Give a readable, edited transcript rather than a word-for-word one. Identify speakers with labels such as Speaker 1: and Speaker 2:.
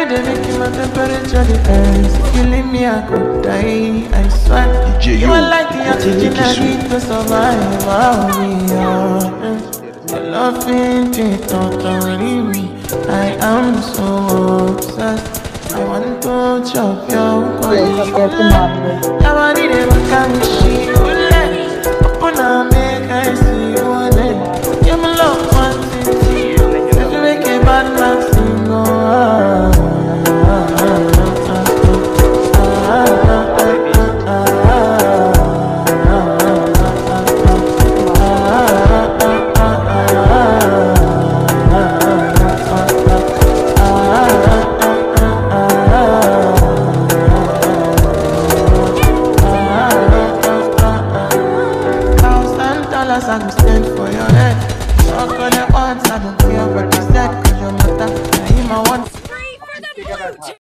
Speaker 1: they making my temperature the rise. If you leave me, I could die. I swear. You are like the oxygen I need to survive. I'll be honest. Your loving totally me. I am so obsessed. I want to chop your body. Your body never can she will let. Open up, make I see you on it. You're my love, one thing to you. If you make a bad man sing, go I go stand for your head. Talk on the once, I don't care what you said. Cause your matter, I am my one.